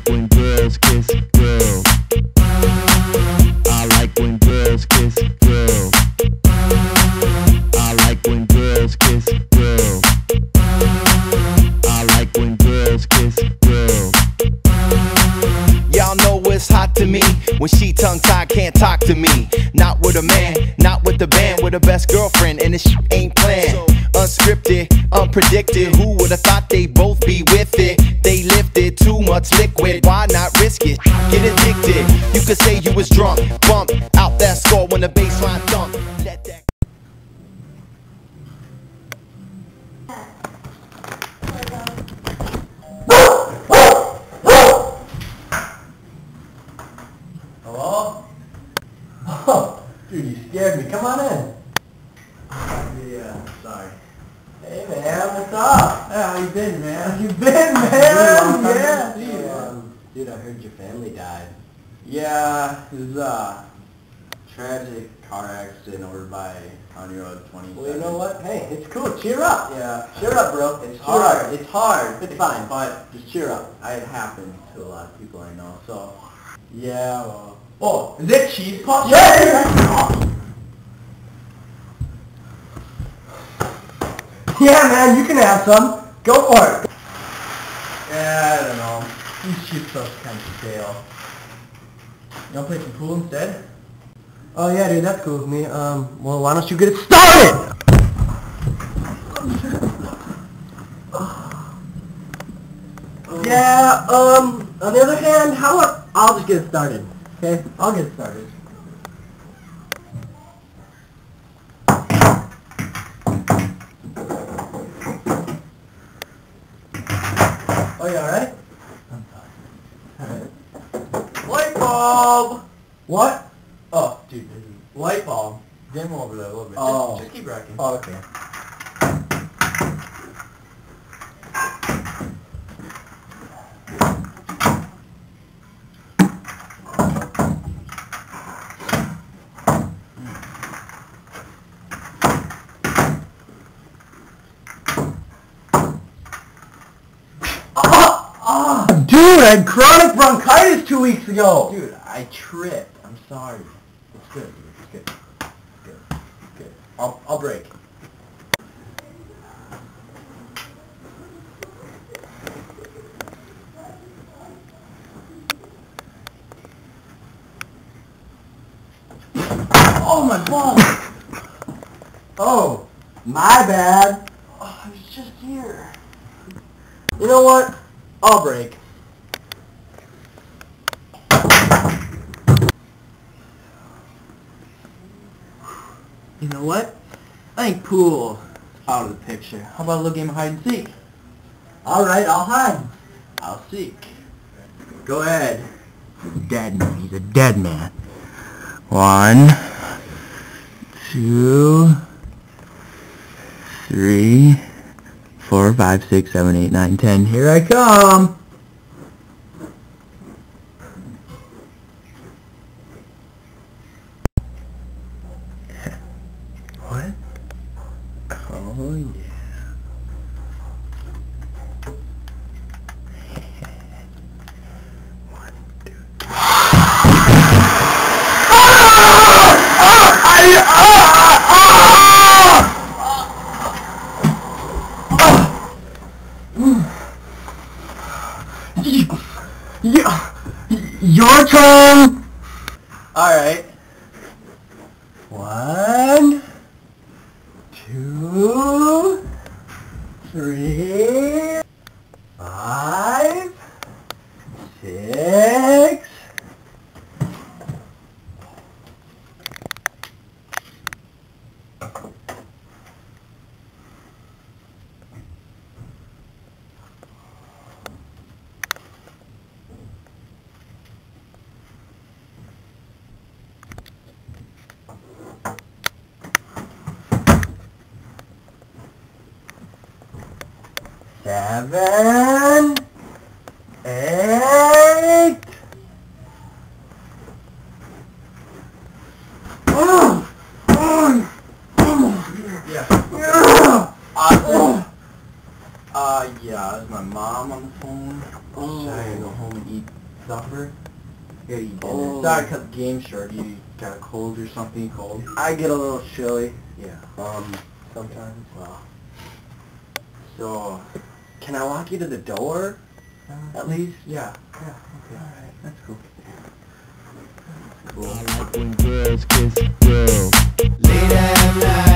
when girls kiss girls. I like when girls kiss girls. I like when girls kiss girls. I like when girls kiss girls. Y'all know it's hot to me when she tongue-tied can't talk to me. Not with a man, not with the band, with the best girlfriend, and this shit ain't planned. Unscripted, unpredicted, who would've thought they'd both be with it? They lifted too much liquid, why not risk it? Get addicted, you could say you was drunk. Bump out that score when the baseline thump. Let that Hello? Oh, dude, you scared me. Come on in. Yeah, sorry. Hey, man, what's up? Hey, how you been, man? You been, man? Yeah. Dude, I heard your family died. Yeah, it was a tragic car accident over by County Road 27. Well, you know what? Hey, it's cool. Cheer up. Yeah. Cheer up, bro. It's hard. It's hard. It's fine, but just cheer up. It happened to a lot of people I know, so... Yeah, well... Oh, is it cheese puffs? Yeah! Yeah, man, you can have some. Go for it. Yeah, I don't know. These cheese puffs kind of stale. You wanna play some pool instead? Oh yeah, dude, that's cool with me. Well, why don't you get it started? Yeah, on the other hand, how about I'll just get it started, okay? I'll get it started. Oh, you alright? I'm fine. Alright. Light bulb! What? Oh, dude, light bulb. Dim over there a little bit. Oh. Just keep rocking. Oh, okay. Dude, I had chronic bronchitis 2 weeks ago! Dude, I tripped. I'm sorry. It's good, dude. It's good. It's good. It's good. I'll break. Oh, my balls! Oh, my bad. Oh, I was just here. You know what? I'll break. You know what? I think pool out of the picture. How about a little game of hide and seek? Alright, I'll hide. I'll seek. Go ahead. He's a dead man. He's a dead man. 1, 2, 3, 4, 5, 6, 7, 8, 9, 10. Here I come! What? Oh, yeah. One, two, three. Your turn! Alright. 1, 2, 3, 5, 6. Seven, 8. Yeah, is my mom on the phone? Should I go home and eat supper? You gotta eat dinner. Oh. Sorry to cut the game short. You got a cold or something? Cold? I get a little chilly. Yeah. Sometimes. Well. So. Can I walk you to the door? At least? Yeah. Yeah. Okay. Alright, that's cool. I like when girls kiss girls. Late at night.